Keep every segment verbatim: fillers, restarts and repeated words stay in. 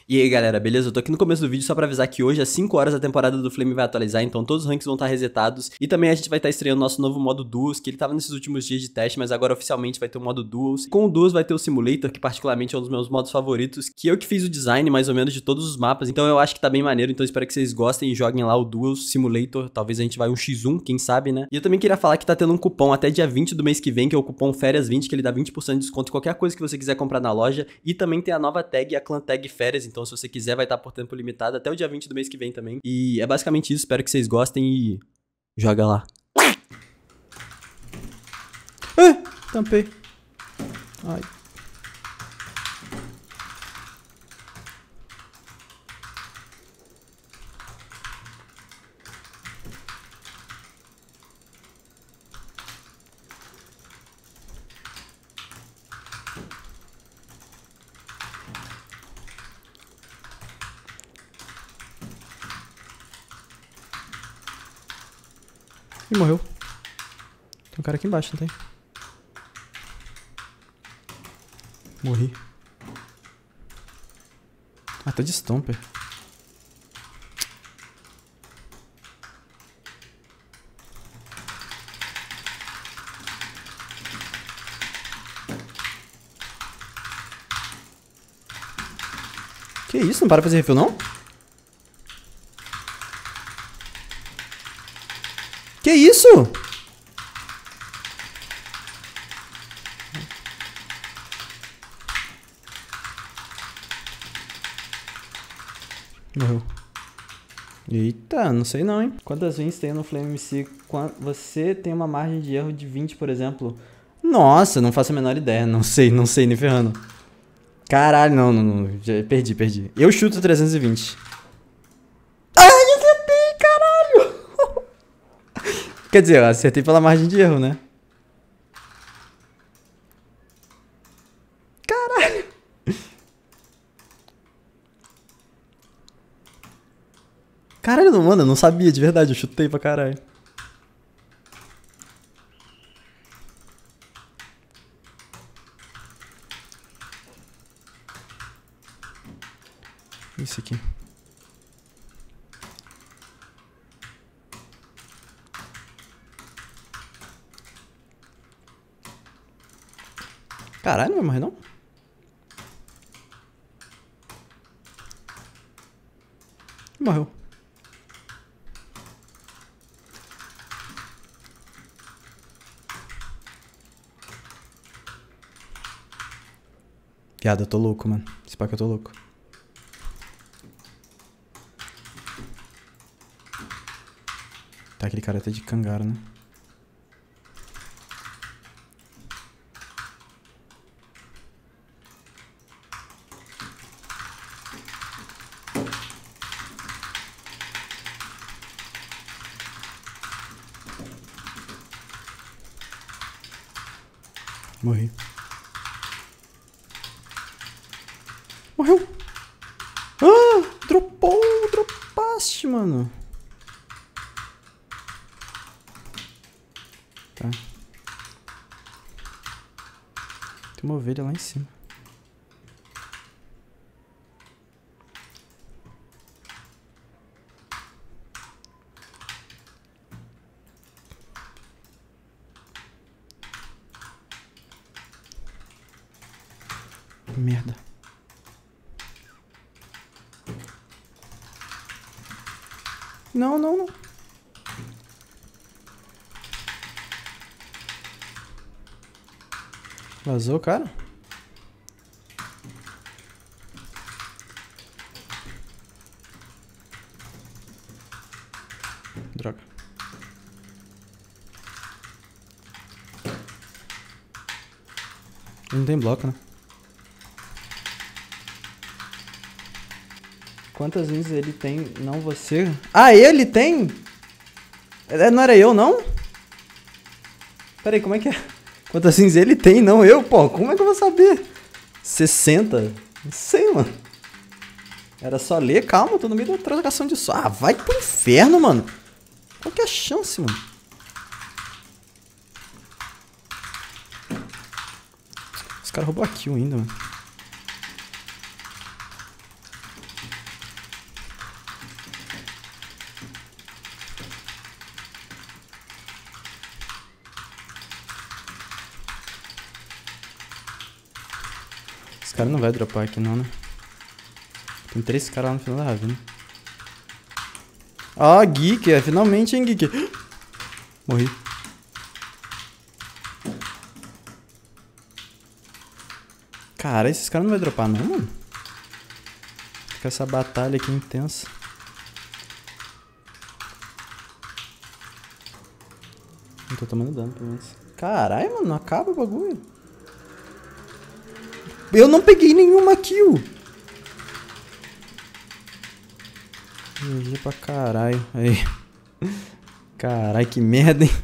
E aí galera, beleza? Eu tô aqui no começo do vídeo só pra avisar que hoje às cinco horas a temporada do Flame vai atualizar, então todos os ranks vão estar resetados. E também a gente vai estar estreando nosso novo modo Duos, que ele tava nesses últimos dias de teste, mas agora oficialmente vai ter o modo Duos. Com o Duos vai ter o Simulator, que particularmente é um dos meus modos favoritos, que eu que fiz o design mais ou menos de todos os mapas, então eu acho que tá bem maneiro, então espero que vocês gostem e joguem lá o Duos Simulator. Talvez a gente vai um xis um, quem sabe, né? E eu também queria falar que tá tendo um cupom até dia vinte do mês que vem, que é o cupom Férias vinte, que ele dá vinte por cento de desconto em qualquer coisa que você quiser comprar na loja. E também tem a nova tag, a Clan Tag Férias, então se você quiser vai estar por tempo limitado até o dia vinte do mês que vem também. E é basicamente isso, espero que vocês gostem e joga lá. Ah, tampei. Ai. Ih, morreu. Tem um cara aqui embaixo, não tem? Morri. Ah, tá de Stomper. Que isso? Não para fazer refil, não? Que isso? Morreu. Eita, não sei não, hein? Quantas wins tem no Flame M C? Você tem uma margem de erro de vinte, por exemplo. Nossa, não faço a menor ideia. Não sei, não sei, nem ferrando. Caralho, não, não, não. Já perdi, perdi. Eu chuto trezentos e vinte. Ai, acertei, caralho! Quer dizer, eu acertei pela margem de erro, né? Caralho! Caralho, não, mano, eu não sabia, de verdade, eu chutei pra caralho. Isso aqui. Caralho, não vai morrer não? Morreu. Piada, eu tô louco, mano. Esse pá que eu tô louco. Tá, aquele cara até de cangaro, né? Morri. Morreu! Ah! Dropou! Dropaste, mano! Tá. Tem uma ovelha lá em cima. Merda. Não, não, não. Vazou, cara? Droga. Não tem bloco, né? Quantas vezes ele tem, não você? Ah, ele tem? Não era eu, não? Pera aí, como é que é? Quantas vezes ele tem, não eu? Pô, como é que eu vou saber? sessenta? Não sei, mano. Era só ler, calma, tô no meio da trocação de som. Ah, vai pro inferno, mano. Qual que é a chance, mano? Os caras roubou a kill ainda, mano. cara não vai dropar aqui não, né? Tem três caras lá no final da ravina. Ó, oh, Geek, é, finalmente, hein, Geek. Morri. Cara, esses caras não vai dropar não, mano. Fica essa batalha aqui intensa. Não tô tomando dano, pelo menos. Caralho, mano, não acaba o bagulho. Eu não peguei nenhuma kill. G G pra caralho. Aí. Caralho, que merda, hein?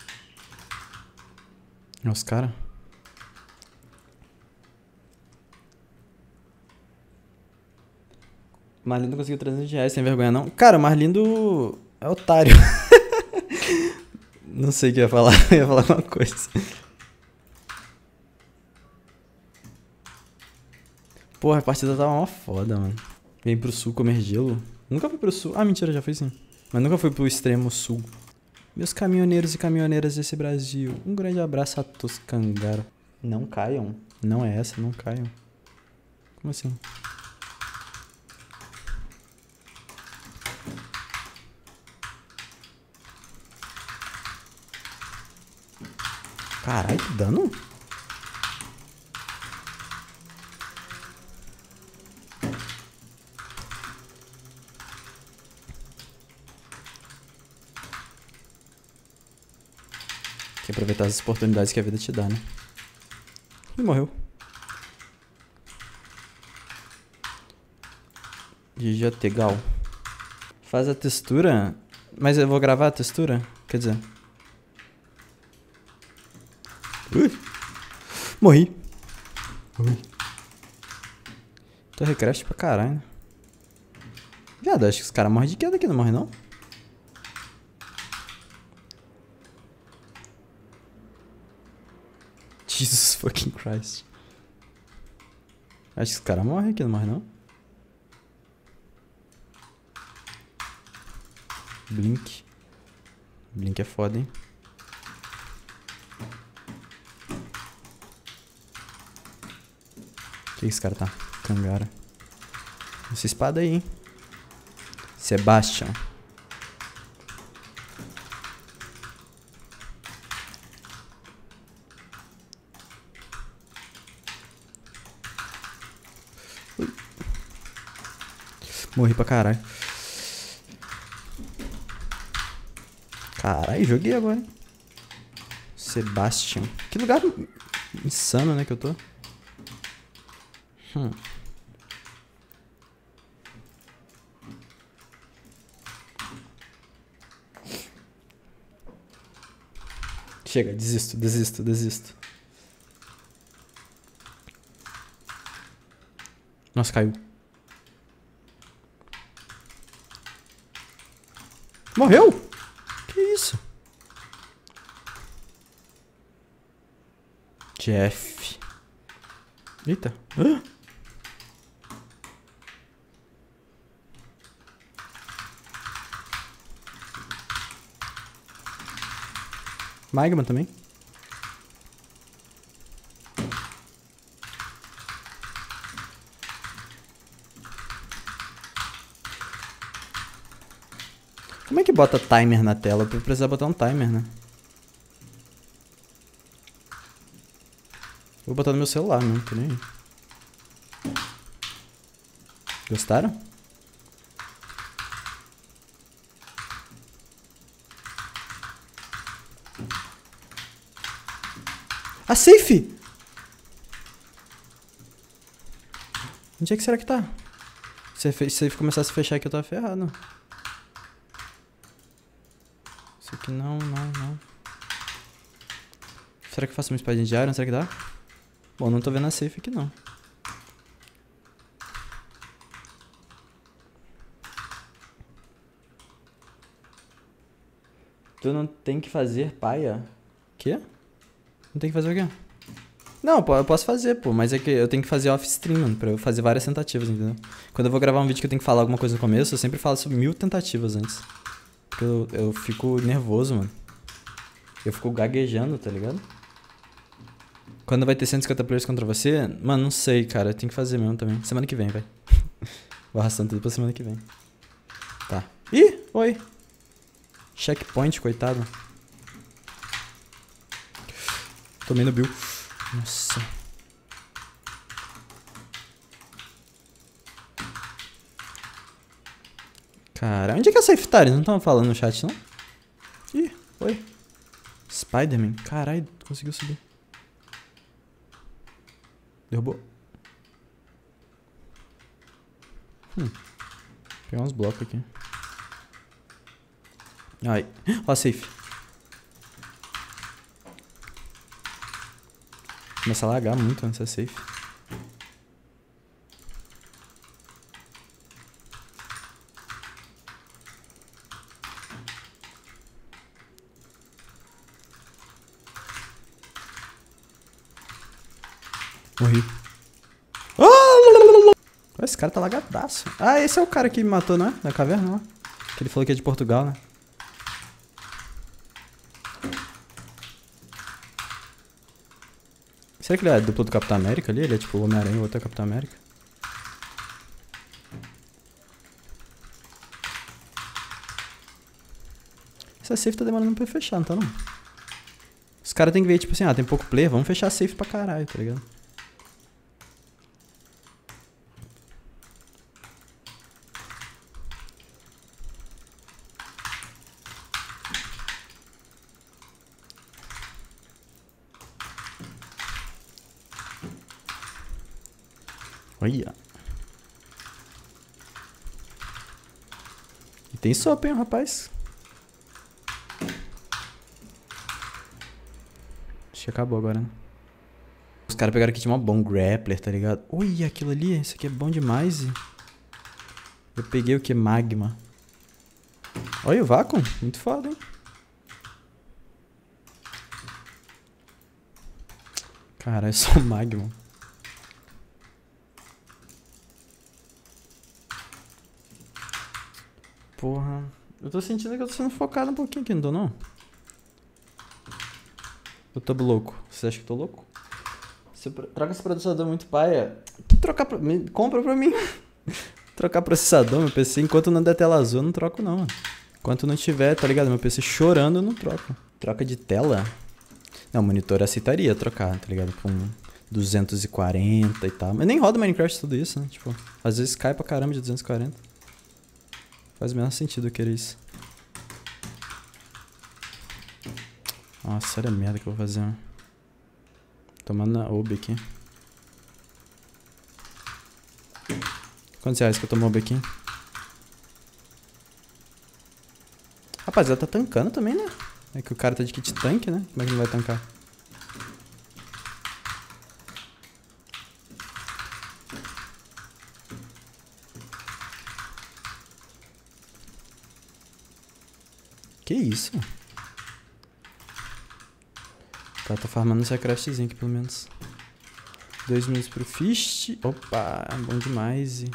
Olha os caras. Marlindo conseguiu trezentos reais sem vergonha, não? Cara, o Marlindo é otário. Não sei o que eu ia falar. Eu ia falar alguma coisa. Porra, a partida tava uma foda, mano. Vem pro sul comer gelo. Nunca fui pro sul. Ah, mentira, já fui sim. Mas nunca fui pro extremo sul. Meus caminhoneiros e caminhoneiras desse Brasil. Um grande abraço a todos, cangaro. Não caiam. Não é essa, não caiam. Como assim? Caralho, que dano? Tem que aproveitar as oportunidades que a vida te dá, né? E morreu. G G T Gal. Faz a textura. Mas eu vou gravar a textura? Quer dizer... Ui. Morri. Ui. Tô recrash pra caralho, né? Viado, acho que os caras morrem de queda aqui, não morrem não? Jesus fucking Christ. Acho que os caras morrem aqui, não morrem não? Blink. Blink é foda, hein? Que esse cara tá? Cangara. Essa espada aí, hein? Sebastian. Ui. Morri pra caralho. Caralho, joguei agora, hein? Sebastian. Que lugar insano, né, que eu tô? Hum. Chega, desisto, desisto, desisto. Nossa, caiu. Morreu? Que isso? Jeff. Eita. Ah! Magma também. Como é que bota timer na tela? Eu precisar botar um timer, né? Vou botar no meu celular mesmo, tô nem aí. Gostaram? A safe! Onde é que será que tá? Se a safe começar a se fechar aqui, eu tava ferrado. Isso aqui não, não, não. Será que eu faço uma espadinha de iron? Será que dá? Bom, não tô vendo a safe aqui, não. Tu não tem que fazer paia? Quê? Não tem que fazer o quê? Não, pô, eu posso fazer, pô, mas é que eu tenho que fazer off-stream, mano, pra eu fazer várias tentativas, entendeu? Quando eu vou gravar um vídeo que eu tenho que falar alguma coisa no começo, eu sempre falo sobre mil tentativas antes. Porque eu, eu fico nervoso, mano. Eu fico gaguejando, tá ligado? Quando vai ter cento e cinquenta players contra você? Mano, não sei, cara. Tem que fazer mesmo também. Semana que vem, vai. Vou arrastando tudo pra semana que vem. Tá. Ih, oi. Checkpoint, coitado. Tomei no Bill. Nossa. Cara, onde é que é a Safe tá? Eles não estão falando no chat, não? Ih, oi. Spider-Man. Caralho, conseguiu subir. Derrubou. Hum. Vou pegar uns blocos aqui. Ai. Ó a Safe. Começa a lagar muito antes da Safe. Morri. Oh! Esse cara tá lagadaço. Ah, esse é o cara que me matou, não é? Da caverna, lá. Que ele falou que é de Portugal, né? Será que ele é duplo do Capitão América ali? Ele é tipo o Homem-Aranha e o outro é o Capitão América? Essa safe tá demorando pra fechar, não tá não? Os caras tem que ver, tipo assim, ah, tem pouco player, vamos fechar a safe pra caralho, tá ligado? Olha. E tem sopa, hein, rapaz? Acho que acabou agora, né? Os caras pegaram aqui, tinha uma bom grappler, tá ligado? Ui, aquilo ali, isso aqui é bom demais. Eu peguei o que? Magma. Olha o vácuo, muito foda, hein? Caralho, é só magma. Porra. Eu tô sentindo que eu tô sendo focado um pouquinho aqui, não tô não? Eu tô louco. Você acha que eu tô louco? Você troca esse processador muito paia. Que trocar pra... Me... Compra pra mim. Trocar processador, meu P C, enquanto não der tela azul, eu não troco não, mano. Enquanto não tiver, tá ligado? Meu P C chorando, eu não troco. Troca de tela? Não, monitor eu aceitaria trocar, tá ligado? Com duzentos e quarenta e tal. Mas nem roda Minecraft tudo isso, né? Tipo, às vezes cai pra caramba de duzentos e quarenta. Faz o menor sentido eu querer isso. Nossa, olha a merda que eu vou fazer, mano. Tomando na Obi aqui. Quantos reais que eu tomo Obi aqui? Rapaziada, tá tancando também, né? É que o cara tá de kit tanque, né? Como é que ele vai tancar? Que isso? O cara tá farmando um secretzinho aqui, pelo menos. Dois minutos pro Fist. Opa, bom demais.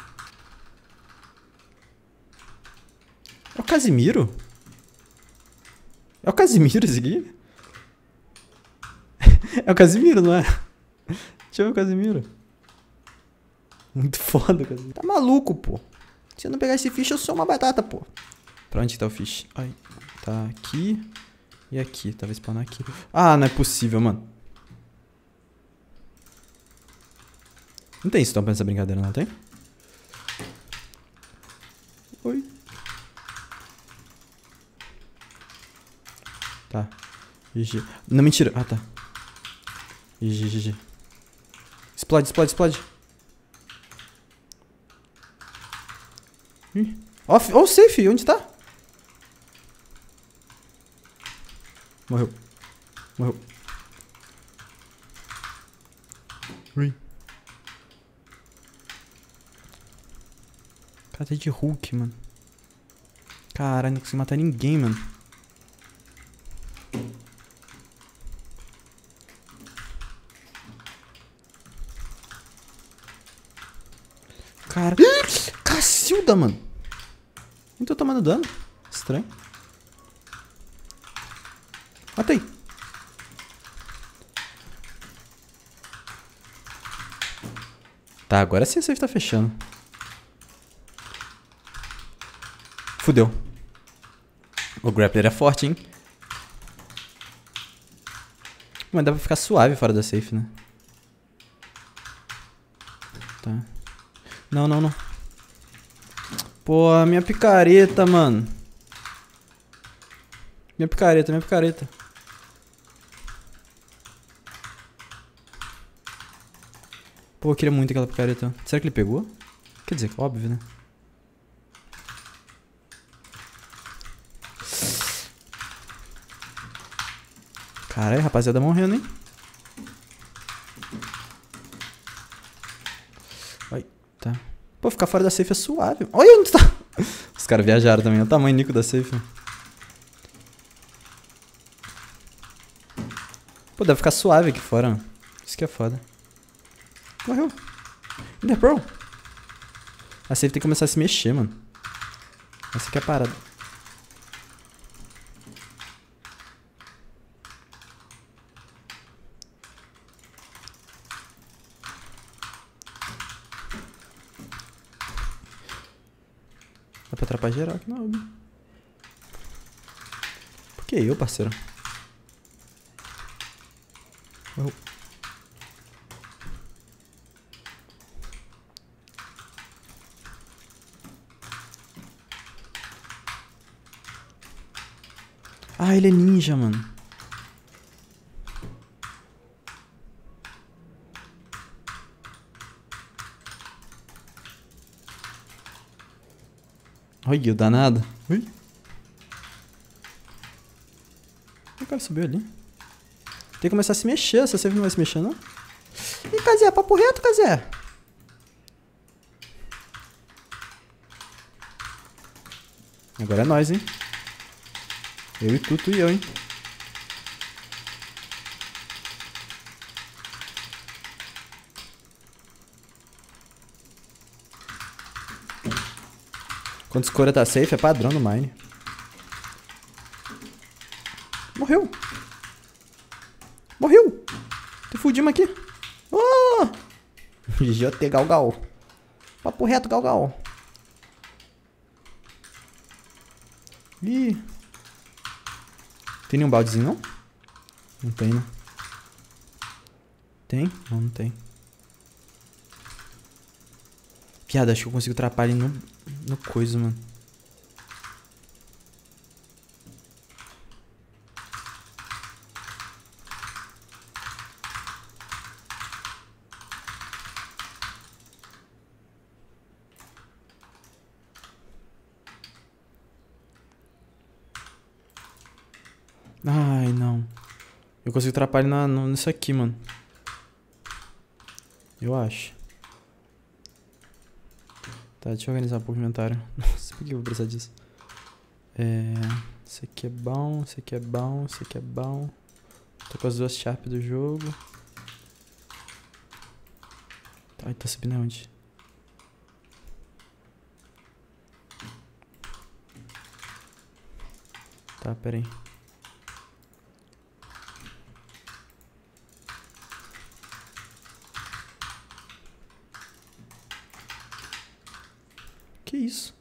É o Casimiro? É o Casimiro esse aqui? É o Casimiro, não é? Deixa eu ver o Casimiro. Muito foda o Casimiro. Tá maluco, pô. Se eu não pegar esse fish, eu sou uma batata, pô. Pra onde que tá o fish? Ai, tá aqui e aqui. Tava spawnar aqui. Ah, não é possível, mano. Não tem stop nessa brincadeira, não tem? Oi. Tá. G G. Não, mentira. Ah, tá. G G, G G. Explode, explode, explode. Ih. Ó, oh, oh, safe. Onde tá? Morreu. Morreu. Ui. Cara, tá de Hulk, mano. Caralho, não consigo matar ninguém, mano. Cara. Cacilda, mano. Nem tô tomando dano. Estranho. Matei. Tá, agora sim a safe tá fechando. Fudeu. O grappler é forte, hein? Mas dá pra ficar suave fora da safe, né? Tá. Não, não, não. Pô, minha picareta, mano. Minha picareta, minha picareta. Pô, eu queria muito aquela picareta. Será que ele pegou? Quer dizer, óbvio, né? Caralho, rapaziada morrendo, hein? Ai, tá. Pô, ficar fora da safe é suave. Olha onde tá. Os caras viajaram também. Olha o tamanho nico da safe. Pô, deve ficar suave aqui fora, mano. Isso que é foda. Morreu. Ender Pearl. A safe tem que começar a se mexer, mano. Essa aqui é a parada. Dá pra atrapalhar geral aqui não. Por que eu, parceiro? Oh. Ah, ele é ninja, mano. Olha, o danado. Ui. O cara subiu ali. Tem que começar a se mexer. Essa safe não vai se mexer, não? Ih, Kazé, papo reto, Kazé. Agora é nóis, hein? Eu e tu, tu e eu, hein? Quando a escura tá safe, é padrão no mine. Morreu. Morreu. Te fudimos aqui. Oh! G G T Galgal. Papo reto, Galgal. Ih. Tem nenhum baldezinho, não? Não tem, né? Tem? Não, não tem. Piada, acho que eu consigo atrapalhar no, no coisa, mano. Ai, não. Eu consigo atrapalhar na, no, nisso aqui, mano. Eu acho. Tá, deixa eu organizar um pouco o inventário. Nossa, por que eu vou precisar disso? É... Esse aqui é bom, esse aqui é bom, esse aqui é bom. Tô com as duas sharp do jogo. Tá, tá subindo aonde? Tá, pera aí. Que isso?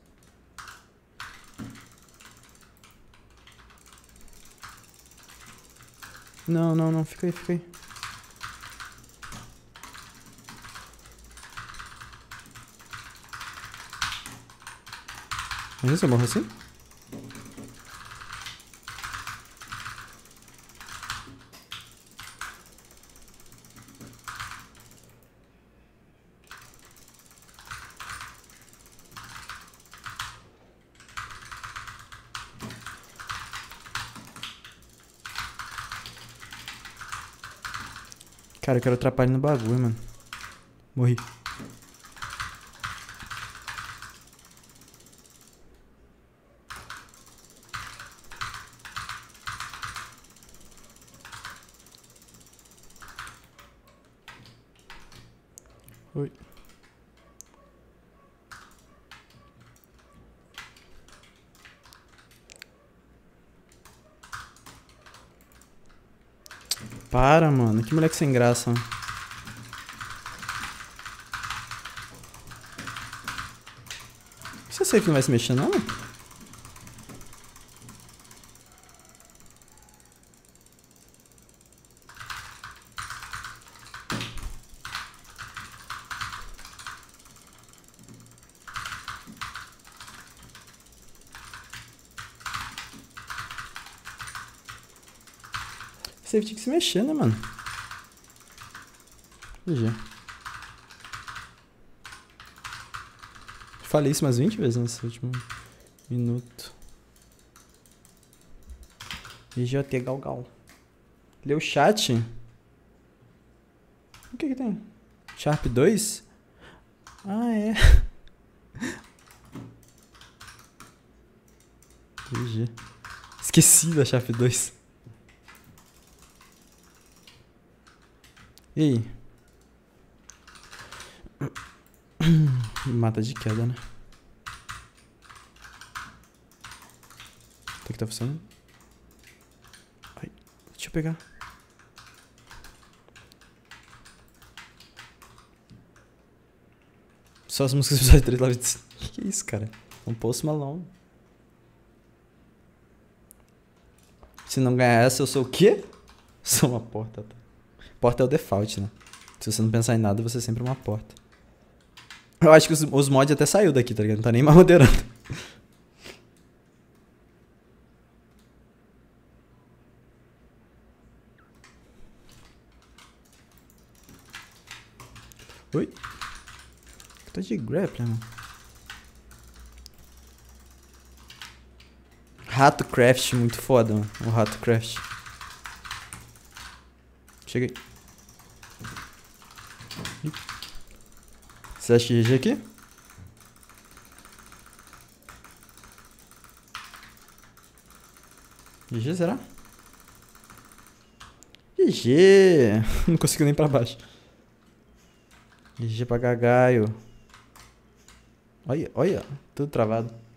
Não, não, não. Fica aí, fica aí. Imagina se eu morro assim? Cara, eu quero atrapalhar no bagulho, mano. Morri. Oi. Para, mano. Que moleque sem graça. Você sabe que não vai se mexer, não? Você tinha que se mexer, né, mano? G G. Falei isso umas vinte vezes nesse último minuto. G G O T Galgal. Leu o chat? O que que tem? Sharp dois? Ah, é. G G. Esqueci da Sharp dois. E aí? Mata de queda, né? Tem que tá funcionando. Ai, deixa eu pegar. Só as músicas do episódio três lá. Que que é isso, cara? Um Post Malone. Se não ganhar essa, eu sou o quê? Sou uma porta. Porta é o default, né? Se você não pensar em nada, você é sempre uma porta. Eu acho que os, os mods até saiu daqui, tá ligado? Não tá nem mais moderando. Oi? Tá de grappling, mano. Rato Craft, muito foda, mano. O Rato Craft. Cheguei. Você acha G G aqui? G G, será? G G! Não consigo nem pra baixo. G G pra gagaio. Olha, olha, tudo travado.